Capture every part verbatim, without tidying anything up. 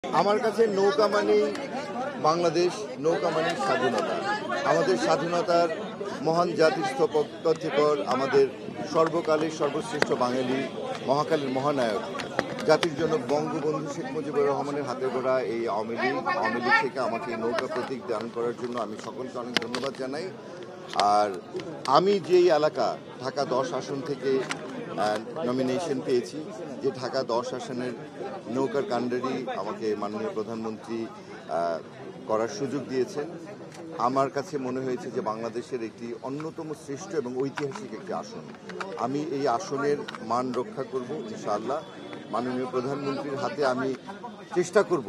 আমার কাছে নৌকা মানেই বাংলাদেশ, নৌকা মানেই স্বাধীনতা। আমাদের স্বাধীনতার মহান জাতির স্থপত্যকর, আমাদের সর্বকালের সর্বশ্রেষ্ঠ বাঙালি, মহাকালের মহানায়ক, জাতির জনক বঙ্গবন্ধু শেখ মুজিবুর রহমানের হাতে গড়া এই আওয়ামী লীগ আওয়ামী লীগ থেকে আমাকে নৌকা প্রতীক দান করার জন্য আমি সকলকে অনেক ধন্যবাদ জানাই। আর আমি যেই এলাকা ঢাকা দশ আসন থেকে নমিনেশন পেয়েছি, যে ঢাকা দশ আসনের নৌকার কাণ্ডারি আমাকে মাননীয় প্রধানমন্ত্রী করার সুযোগ দিয়েছেন, আমার কাছে মনে হয়েছে যে বাংলাদেশের একটি অন্যতম শ্রেষ্ঠ এবং ঐতিহাসিক একটি আসন। আমি এই আসনের মান রক্ষা করব ইনশাআল্লাহ। মাননীয় প্রধানমন্ত্রীর হাতে আমি চেষ্টা করব,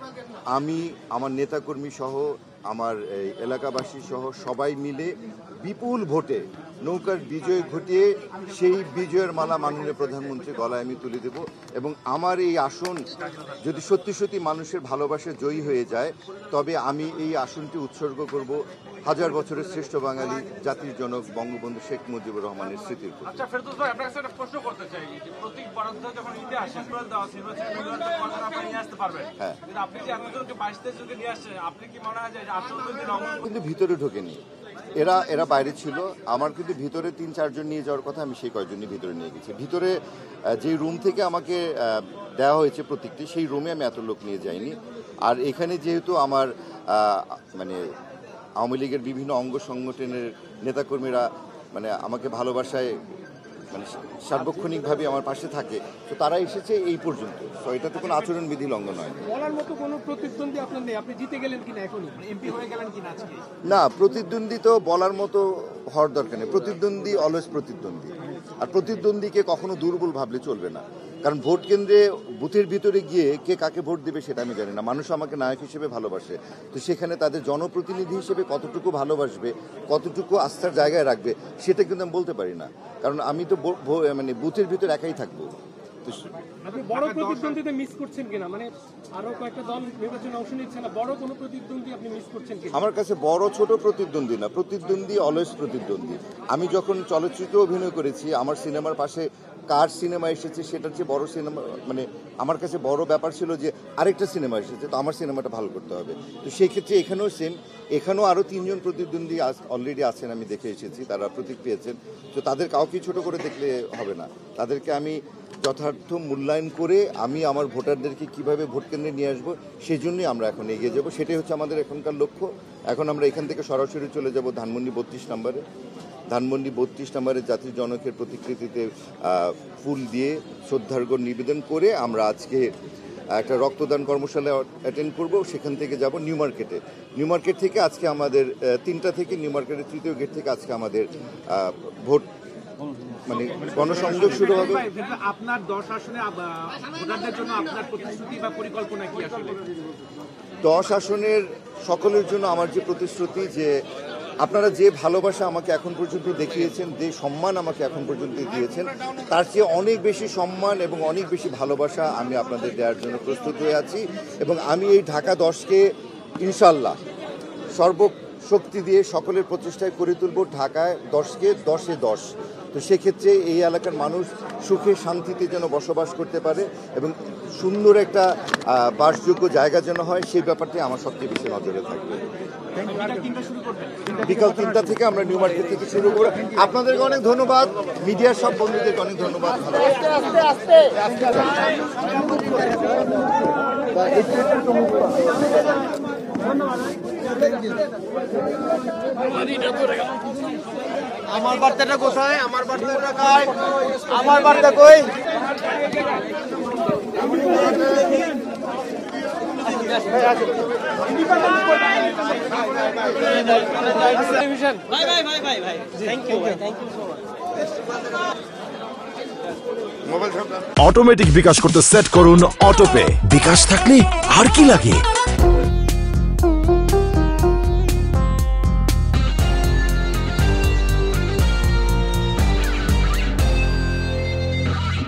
আমি আমার নেতাকর্মী সহ আমার এলাকাবাসী সহ সবাই মিলে বিপুল ভোটে নৌকার বিজয় ঘটিয়ে সেই বিজয়ের মালা মাননীয় প্রধানমন্ত্রীর গলায় আমি তুলে দেব। এবং আমার এই আসন যদি সত্যি সত্যি মানুষের ভালোবাসা জয়ী হয়ে যায়, তবে আমি এই আসনটি উৎসর্গ করব হাজার বছরের শ্রেষ্ঠ বাঙালি, জাতির জনক বঙ্গবন্ধু শেখ মুজিবুর রহমানের স্মৃতির প্রতি। আচ্ছা ফেরদৌস ভাই, আপনার কাছে একটা প্রশ্ন করতে চাই, যে প্রতীক বরাদ্দ যখন ঈদে আসে এপ্রিল দেওয়া নির্বাচনের নির্বাচন আপনি নিয়ে আসতে পারবেন, হ্যাঁ, কিন্তু আপনি যে এতজনকে বাইশ তেইশ জনকে নিয়ে আসছেন, আপনি কি মনে হয় যে আসল কিন্তু ভিতরে ঢোকেনি, এরা এরা বাইরে ছিল। আমার কিন্তু ভিতরে তিন চারজন নিয়ে যাওয়ার কথা, আমি সেই কয়েকজনই ভিতরে নিয়ে গেছি। ভিতরে যে রুম থেকে আমাকে দেওয়া হয়েছে প্রতীকটি, সেই রুমে আমি এত লোক নিয়ে যাইনি। আর এখানে যেহেতু আমার মানে আওয়ামী লীগের বিভিন্ন অঙ্গ সংগঠনের নেতাকর্মীরা মানে আমাকে ভালোবাসায় মানে সার্বক্ষণিকভাবে আমার পাশে থাকে, তো তারা এসেছে এই পর্যন্ত। তো এটা তো কোনো আচরণবিধি লঙ্ঘন নয়। বলার মতো কোনো প্রতিদ্বন্দ্বী আপনার নেই, আপনি জিতে গেলেন কিনা, এখনই এমপি হয়ে গেলেন কিনা আজকে? না, প্রতিদ্বন্দ্বী তো বলার মতো হওয়ার দরকার নেই। প্রতিদ্বন্দ্বী অলওয়েজ প্রতিদ্বন্দ্বী, আর প্রতিদ্বন্দ্বীকে কখনো দুর্বল ভাবলে চলবে না। কারণ ভোট কেন্দ্রে বুথের ভিতরে গিয়ে কে কাকে ভোট দেবে সেটা আমি জানি না। মানুষ আমাকে নায়ক হিসেবে ভালোবাসে, তো সেখানে তাদের জনপ্রতিনিধি হিসেবে কতটুকু ভালোবাসবে, কতটুকু আস্থার জায়গায় রাখবে, সেটা কিন্তু আমি বলতে পারি না। কারণ আমি তো মানে বুথের ভিতরে একাই থাকবো। আপনি বড় প্রতিদ্বন্দ্বীতে মিস করছেন কিনা, মানে আরো কয়েকটা দল নির্বাচনে অংশ নিচ্ছে না, বড় কোনো প্রতিদ্বন্দ্বী আপনি মিস করছেন কিনা? আমার কাছে বড় ছোট প্রতিদ্বন্দ্বী না, প্রতিদ্বন্দ্বী অলওয়েজ প্রতিদ্বন্দ্বী। আমি যখন চলচ্চিত্রে অভিনয় করেছি, আমার সিনেমার পাশে কার সিনেমা এসেছে সেটার চেয়ে বড় সিনেমা, মানে আমার কাছে বড় ব্যাপার ছিল যে আরেকটা সিনেমা এসেছে, তো আমার সিনেমাটা ভালো করতে হবে। তো সেই ক্ষেত্রে এখানেও সেম, এখানেও আরও তিনজন প্রতিদ্বন্দ্বী অলরেডি আছেন, আমি দেখে এসেছি, তারা প্রতীক পেয়েছেন। তো তাদের কাউকে ছোট করে দেখলে হবে না, তাদেরকে আমি যথার্থ মূল্যায়ন করে আমি আমার ভোটারদেরকে কিভাবে ভোট কেন্দ্রে নিয়ে আসবো, সেই জন্যই আমরা এখন এগিয়ে যাব। সেটাই হচ্ছে আমাদের এখনকার লক্ষ্য। এখন আমরা এখান থেকে সরাসরি চলে যাব ধানমন্ডি বত্রিশ নম্বরে। ধানমন্ডি বত্রিশ নম্বরে জাতির জনকের প্রতিকৃতিতে ফুল দিয়ে শ্রদ্ধার্ঘ্য নিবেদন করে আমরা আজকে একটা রক্তদান কর্মশালা অ্যাটেন্ড করব। সেখান থেকে যাব নিউ মার্কেটে। নিউ মার্কেট থেকে আজকে আমাদের তিনটা থেকে নিউ মার্কেটের তৃতীয় গেট থেকে আজকে আমাদের ভোট মানে গণসংযোগ শুরু হবে। আপনার দশ আসনে ভোটারদের জন্য আপনার প্রতিশ্রুতি বা পরিকল্পনা কি আসলে? দশ আসনের সকলের জন্য আমার যে প্রতিশ্রুতি, যে আপনারা যে ভালোবাসা আমাকে এখন পর্যন্ত দেখিয়েছেন, যে সম্মান আমাকে এখন পর্যন্ত দিয়েছেন, তার চেয়ে অনেক বেশি সম্মান এবং অনেক বেশি ভালোবাসা আমি আপনাদের দেওয়ার জন্য প্রস্তুত হয়ে আছি। এবং আমি এই ঢাকা দশকে ইনশাল্লাহ সর্বশক্তি দিয়ে সকলের প্রচেষ্টায় করে তুলব ঢাকায় দশকে দশে দশ। তো সেক্ষেত্রে এই এলাকার মানুষ সুখে শান্তিতে যেন বসবাস করতে পারে এবং সুন্দর একটা বাসযোগ্য জায়গা যেন হয়, সেই ব্যাপারটি আমার সবচেয়ে বেশি নজরে থাকবে। বিকাল তিনটা থেকে আমরা নিউ মার্কেট থেকে শুরু করব। আপনাদেরকে অনেক ধন্যবাদ, মিডিয়ার সব বন্ধুদেরকে অনেক ধন্যবাদ। আমার বার্তাটা কোথায়? আমার বার্তাটা কই? আমার বার্তা কই? অটোমেটিক বিকাশ করতে সেট করুন অটোপে। বিকাশ থাকলে আর কি লাগে।